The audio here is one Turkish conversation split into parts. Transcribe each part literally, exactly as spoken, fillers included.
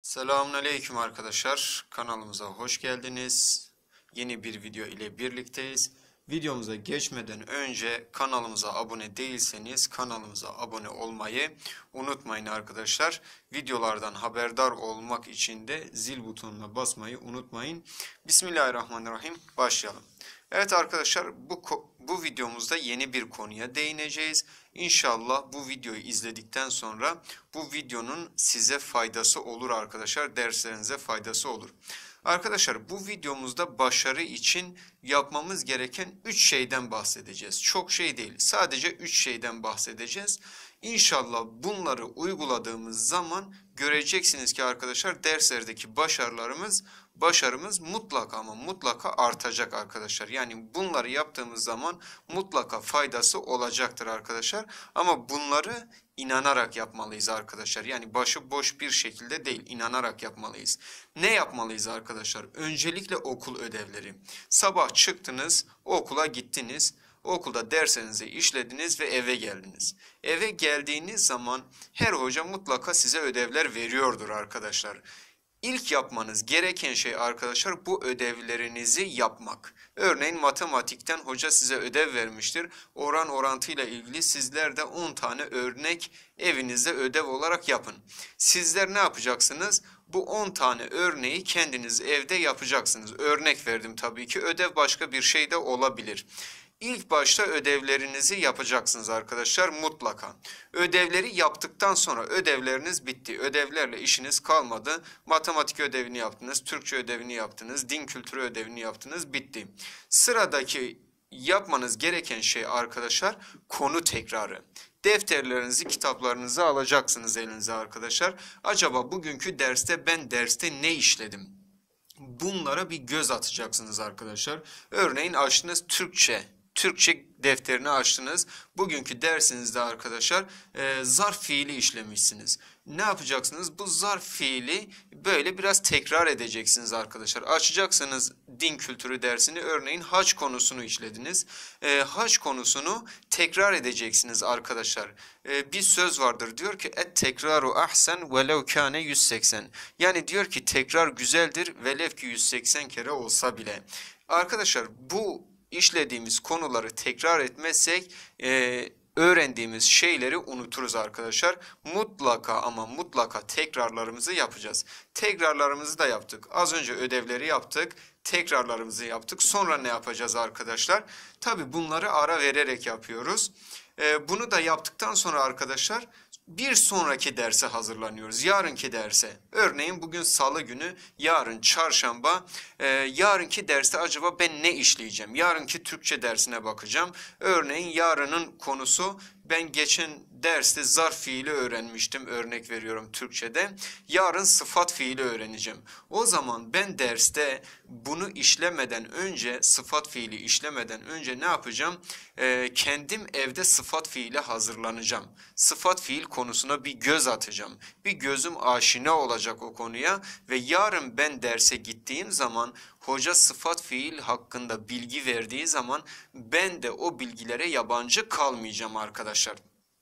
Selamünaleyküm arkadaşlar. Kanalımıza hoş geldiniz. Yeni bir video ile birlikteyiz. Videomuza geçmeden önce kanalımıza abone değilseniz kanalımıza abone olmayı unutmayın arkadaşlar. Videolardan haberdar olmak için de zil butonuna basmayı unutmayın. Bismillahirrahmanirrahim. Başlayalım. Evet arkadaşlar, bu bu videomuzda yeni bir konuya değineceğiz. İnşallah bu videoyu izledikten sonra bu videonun size faydası olur arkadaşlar. Derslerinize faydası olur. Arkadaşlar, bu videomuzda başarı için yapmamız gereken üç şeyden bahsedeceğiz. Çok şey değil, sadece üç şeyden bahsedeceğiz. İnşallah bunları uyguladığımız zaman göreceksiniz ki arkadaşlar derslerdeki başarılarımız başarımız mutlaka ama mutlaka artacak arkadaşlar. Yani bunları yaptığımız zaman mutlaka faydası olacaktır arkadaşlar. Ama bunları inanarak yapmalıyız arkadaşlar. Yani başıboş bir şekilde değil, inanarak yapmalıyız. Ne yapmalıyız arkadaşlar? Öncelikle okul ödevleri. Sabah çıktınız, okula gittiniz. Okulda derslerinizi işlediniz ve eve geldiniz. Eve geldiğiniz zaman her hoca mutlaka size ödevler veriyordur arkadaşlar. İlk yapmanız gereken şey arkadaşlar bu ödevlerinizi yapmak. Örneğin matematikten hoca size ödev vermiştir. Oran orantıyla ilgili sizler de on tane örnek evinizde ödev olarak yapın. Sizler ne yapacaksınız? Bu on tane örneği kendiniz evde yapacaksınız. Örnek verdim tabii ki, ödev başka bir şey de olabilir. İlk başta ödevlerinizi yapacaksınız arkadaşlar mutlaka. Ödevleri yaptıktan sonra ödevleriniz bitti. Ödevlerle işiniz kalmadı. Matematik ödevini yaptınız, Türkçe ödevini yaptınız, din kültürü ödevini yaptınız, bitti. Sıradaki yapmanız gereken şey arkadaşlar konu tekrarı. Defterlerinizi, kitaplarınızı alacaksınız elinize arkadaşlar. Acaba bugünkü derste ben derste ne işledim? Bunlara bir göz atacaksınız arkadaşlar. Örneğin açtınız Türkçe. Türkçe defterini açtınız. Bugünkü dersinizde arkadaşlar e, zarf fiili işlemişsiniz. Ne yapacaksınız? Bu zarf fiili böyle biraz tekrar edeceksiniz arkadaşlar. Açacaksınız din kültürü dersini. Örneğin hac konusunu işlediniz. E, hac konusunu tekrar edeceksiniz arkadaşlar. E, bir söz vardır, diyor ki et tekraru ahsen velev kâne yüz seksen. Yani diyor ki tekrar güzeldir velev ki yüz seksen kere olsa bile. Arkadaşlar bu işlediğimiz konuları tekrar etmezsek e, öğrendiğimiz şeyleri unuturuz arkadaşlar. Mutlaka ama mutlaka tekrarlarımızı yapacağız. Tekrarlarımızı da yaptık. Az önce ödevleri yaptık. Tekrarlarımızı yaptık. Sonra ne yapacağız arkadaşlar? Tabii bunları ara vererek yapıyoruz. E, bunu da yaptıktan sonra arkadaşlar bir sonraki derse hazırlanıyoruz. Yarınki derse. Örneğin bugün salı günü, yarın çarşamba. E, yarınki derste acaba ben ne işleyeceğim? Yarınki Türkçe dersine bakacağım. Örneğin yarının konusu, ben geçen derste zarf fiili öğrenmiştim, örnek veriyorum Türkçe'de. Yarın sıfat fiili öğreneceğim. O zaman ben derste bunu işlemeden önce, sıfat fiili işlemeden önce ne yapacağım? Ee, kendim evde sıfat fiili hazırlanacağım. Sıfat fiil konusuna bir göz atacağım. Bir gözüm aşina olacak o konuya ve yarın ben derse gittiğim zaman hoca sıfat fiil hakkında bilgi verdiği zaman ben de o bilgilere yabancı kalmayacağım arkadaşlar.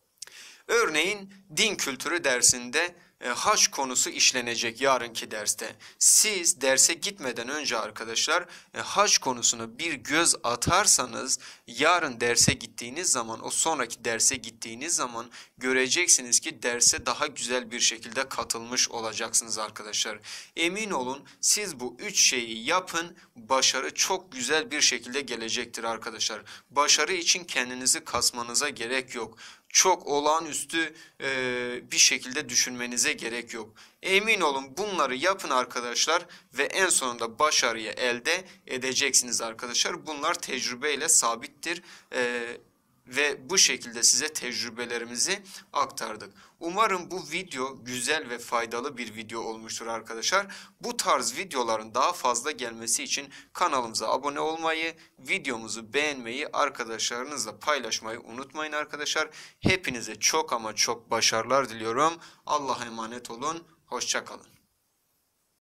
Örneğin din kültürü dersinde e, hac konusu işlenecek yarınki derste. Siz derse gitmeden önce arkadaşlar e, hac konusuna bir göz atarsanız yarın derse gittiğiniz zaman, o sonraki derse gittiğiniz zaman göreceksiniz ki derse daha güzel bir şekilde katılmış olacaksınız arkadaşlar. Emin olun, siz bu üç şeyi yapın, başarı çok güzel bir şekilde gelecektir arkadaşlar. Başarı için kendinizi kasmanıza gerek yok. Çok olağanüstü e, bir şekilde düşünmenize gerek yok. Emin olun bunları yapın arkadaşlar ve en sonunda başarıyı elde edeceksiniz arkadaşlar. Bunlar tecrübeyle sabittir. E, Ve bu şekilde size tecrübelerimizi aktardık. Umarım bu video güzel ve faydalı bir video olmuştur arkadaşlar. Bu tarz videoların daha fazla gelmesi için kanalımıza abone olmayı, videomuzu beğenmeyi, arkadaşlarınızla paylaşmayı unutmayın arkadaşlar. Hepinize çok ama çok başarılar diliyorum. Allah'a emanet olun. Hoşça kalın.